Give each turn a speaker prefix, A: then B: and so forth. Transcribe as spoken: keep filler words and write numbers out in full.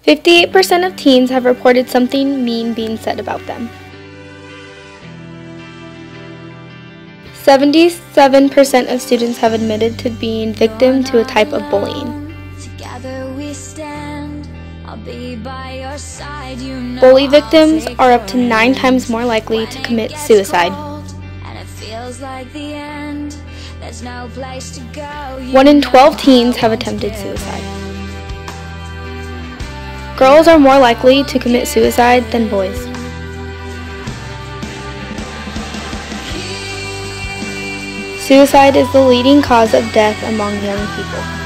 A: fifty-eight percent of teens have reported something mean being said about them. seventy-seven percent of students have admitted to being victim to a type of bullying. Bully victims are up to nine times more likely to commit suicide. One in twelve teens have attempted suicide. Girls are more likely to commit suicide than boys. Suicide is the leading cause of death among young people.